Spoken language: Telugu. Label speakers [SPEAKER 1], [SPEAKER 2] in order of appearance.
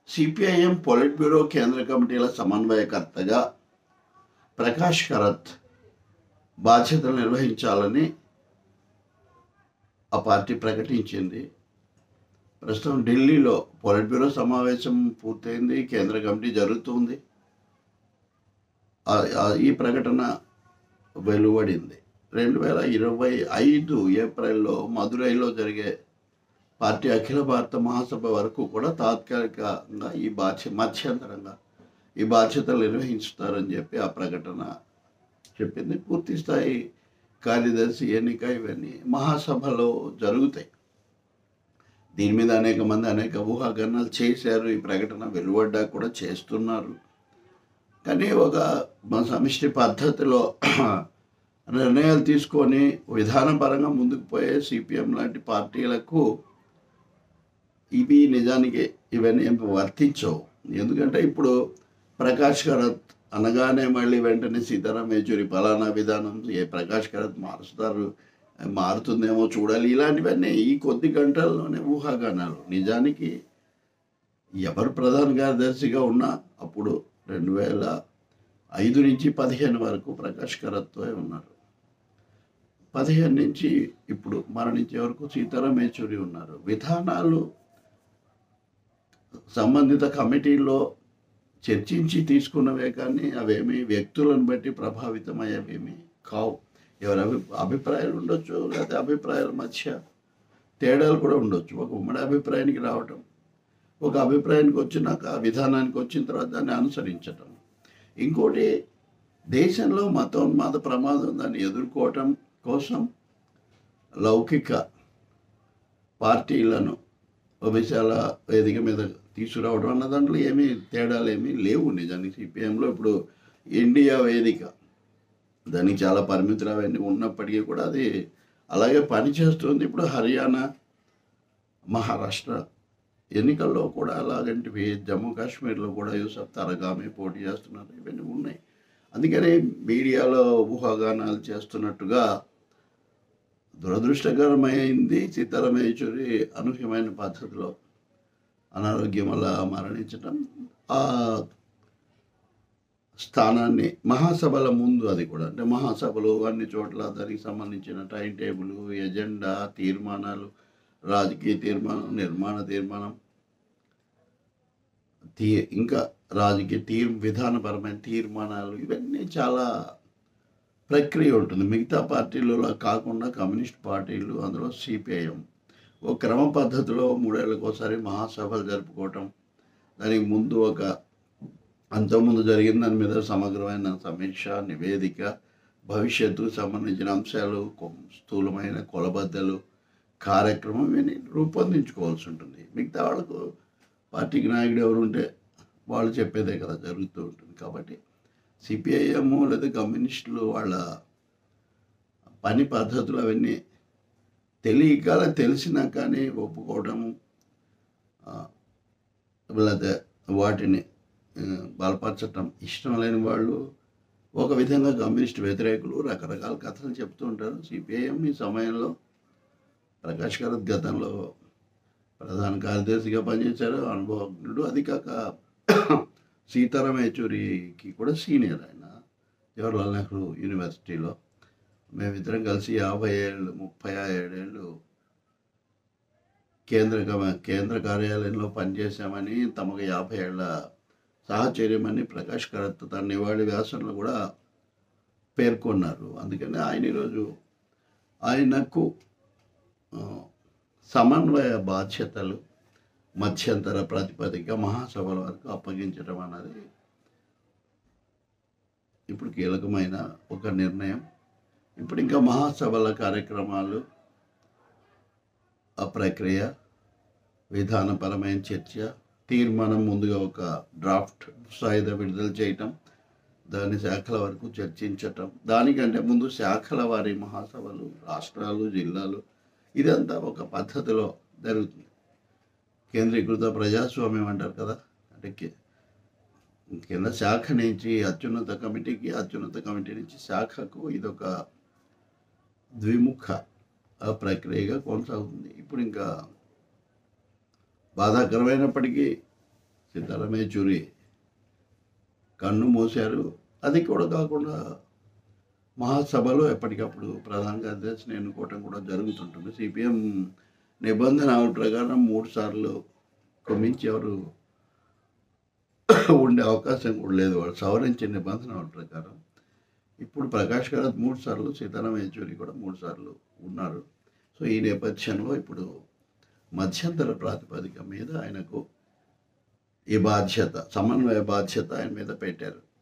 [SPEAKER 1] సిపిఐఎం పొలిట్ బ్యూరో కేంద్ర కమిటీల సమన్వయకర్తగా ప్రకాష్ కరత్ బాధ్యతలు నిర్వహించాలని ఆ పార్టీ ప్రకటించింది. ప్రస్తుతం ఢిల్లీలో పొలిట్ బ్యూరో సమావేశం పూర్తయింది, కేంద్ర కమిటీ జరుగుతుంది. ఈ ప్రకటన వెలువడింది. 2025 ఏప్రిల్లో మదురైలో జరిగే పార్టీ అఖిల భారత మహాసభ వరకు కూడా తాత్కాలికంగా మధ్యంతరంగా ఈ బాధ్యతలు నిర్వహిస్తారని చెప్పి ఆ ప్రకటన చెప్పింది. పూర్తి స్థాయి కార్యదర్శి ఎన్నిక ఇవన్నీ మహాసభలో జరుగుతాయి. దీని మీద అనేక ఊహాగానాలు చేశారు. ఈ ప్రకటన వెలువడ్డా కూడా చేస్తున్నారు. కానీ ఒక సమిష్టి పద్ధతిలో నిర్ణయాలు తీసుకొని విధానపరంగా ముందుకు పోయే సిపిఎం లాంటి పార్టీలకు నిజానికి ఇవన్నీ వర్తించవు. ఎందుకంటే ఇప్పుడు ప్రకాష్ కరత్ అనగానే మళ్ళీ వెంటనే సీతారాం యేచూరి ఫలానా విధానం ప్రకాష్ కరత్ మారుతుందేమో చూడాలి, ఇలాంటివన్నీ ఈ కొద్ది గంటల్లోనే ఊహాగానాలు. నిజానికి ఎవరు ప్రధాన కార్యదర్శిగా ఉన్నా అప్పుడు 2005 నుంచి 2015 వరకు ప్రకాష్ కరత్తో ఉన్నారు. 2015 నుంచి ఇప్పుడు మరణించే వరకు సీతారాం యేచూరి ఉన్నారు. విధానాలు సంబంధిత కమిటీల్లో చర్చించి తీసుకున్నవే కానీ అవేమీ వ్యక్తులను బట్టి ప్రభావితమయ్యేవేమీ కావు. ఎవరి అభిప్రాయాలు ఉండొచ్చు, లేకపోతే అభిప్రాయాల మధ్య తేడాలు కూడా ఉండొచ్చు. ఒక ఉమ్మడి అభిప్రాయానికి రావటం, ఒక అభిప్రాయానికి వచ్చినాక విధానానికి వచ్చిన తర్వాత దాన్ని అనుసరించటం. ఇంకోటి, దేశంలో మతోన్మాద ప్రమాదం దాన్ని ఎదుర్కోవటం కోసం లౌకిక పార్టీలను విశాల వేదిక మీద తీసుకురావడం అన్న దాంట్లో ఏమీ తేడాలు ఏమీ లేవు. నిజానికి సిపిఎంలో ఇప్పుడు ఇండియా వేదిక దానికి చాలా పరిమితులు అవన్నీ ఉన్నప్పటికీ కూడా అది అలాగే పనిచేస్తుంది. ఇప్పుడు హర్యానా, మహారాష్ట్ర ఎన్నికల్లో కూడా అలాగంటివి, జమ్మూ కాశ్మీర్లో కూడా యూసఫ్ తరగామి పోటీ చేస్తున్నారు, ఇవన్నీ ఉన్నాయి. అందుకని మీడియాలో ఊహాగానాలు చేస్తున్నట్టుగా దురదృష్టకరమైంది సీతారాం యేచూరి అనూహ్యమైన పద్ధతిలో అనారోగ్యం వల్ల మరణించడం. ఆ స్థానాన్ని మహాసభల ముందు, అది కూడా అంటే మహాసభలు అన్ని చోట్ల దానికి సంబంధించిన టైం టేబుల్, ఎజెండా, తీర్మానాలు, రాజకీయ తీర్మానం, నిర్మాణ తీర్మానం, ఇంకా రాజకీయ విధానపరమైన తీర్మానాలు, ఇవన్నీ చాలా ప్రక్రియ ఉంటుంది. మిగతా పార్టీలలో కాకుండా కమ్యూనిస్ట్ పార్టీలు, అందులో సిపిఐఎం ఒక క్రమ పద్ధతిలో 3 ఏళ్ళకోసారి మహాసభలు జరుపుకోవటం, దానికి ముందు అంతకుముందు జరిగిన దాని మీద సమగ్రమైన సమీక్ష, నివేదిక, భవిష్యత్తుకు సంబంధించిన అంశాలు, స్థూలమైన కొలబద్దలు, కార్యక్రమం ఇవన్నీ రూపొందించుకోవాల్సి ఉంటుంది. మిగతా వాళ్ళకు పార్టీకి నాయకుడు ఎవరు ఉంటే వాళ్ళు చెప్పేదే కదా జరుగుతూ ఉంటుంది. కాబట్టి సిపిఐఎం లేదా కమ్యూనిస్టులు వాళ్ళ పని పద్ధతులు అవన్నీ తెలిసినా కానీ ఒప్పుకోవడము, లేకపోతే వాటిని బలపరచటం ఇష్టం లేని వాళ్ళు ఒక విధంగా కమ్యూనిస్ట్ వ్యతిరేకులు రకరకాల కథలు చెప్తూ ఉంటారు. సిపిఐఎం ఈ సమయంలో ప్రకాష్ కరత్ గతంలో ప్రధాన కార్యదర్శిగా పనిచేశారు, అనుభవజ్ఞుడు. అది కాక సీతారాం యేచూరికి కూడా సీనియర్. ఆయన జవహర్లాల్ నెహ్రూ యూనివర్సిటీలో మేమిద్దరం కలిసి 37 ఏళ్ళు కేంద్ర కార్యాలయంలో పనిచేశామని, తమకు 50 ఏళ్ళ సహచర్యమని ప్రకాష్ కరత్ తన నివాళి వ్యాసంలో కూడా పేర్కొన్నారు. అందుకని ఆయన ఈరోజు ఆయనకు సమన్వయ బాధ్యతలు మధ్యంతర ప్రాతిపదిక మహాసభల వరకు అప్పగించడం అన్నది ఇప్పుడు కీలకమైన ఒక నిర్ణయం. ఇప్పుడు ఇంకా మహాసభల కార్యక్రమాలు, ఆ ప్రక్రియ, విధానపరమైన చర్చ, తీర్మానం ముందుగా ఒక డ్రాఫ్ట్ సాయుధ విడుదల చేయటం, దాని శాఖల వరకు చర్చించటం, దానికంటే ముందు శాఖల వారి మహాసభలు, రాష్ట్రాలు, జిల్లాలు, ఇదంతా ఒక పద్ధతిలో జరుగుతుంది. కేంద్రీకృత ప్రజాస్వామ్యం అంటారు కదా, అంటే కింద శాఖ నుంచి అత్యున్నత కమిటీకి, అత్యున్నత కమిటీ నుంచి శాఖకు ఇదొక ద్విముఖ ప్రక్రియగా కొనసాగుతుంది. ఇప్పుడు ఇంకా బాధాకరమైనప్పటికీ సీతారాం యేచూరి కన్ను మూశారు. అది కూడా కాకుండా మహాసభలో ఎప్పటికప్పుడు ప్రధాన కార్యదర్శిని ఎన్నుకోవటం కూడా జరుగుతుంటుంది. సిపిఎం నిబంధనల ప్రకారం 3 సార్లు మించి ఎవరు ఉండే అవకాశం కూడా లేదు. వాళ్ళు సవరించిన నిబంధనల ప్రకారం ఇప్పుడు ప్రకాష్ కారత్ 3 సార్లు, సీతారాం యేచూరి కూడా 3 సార్లు ఉన్నారు. సో ఈ నేపథ్యంలో ఇప్పుడు మధ్యంతర ప్రాతిపదిక మీద ఆయనకు ఈ బాధ్యత, సమన్వయ బాధ్యత ఆయన మీద పెట్టారు.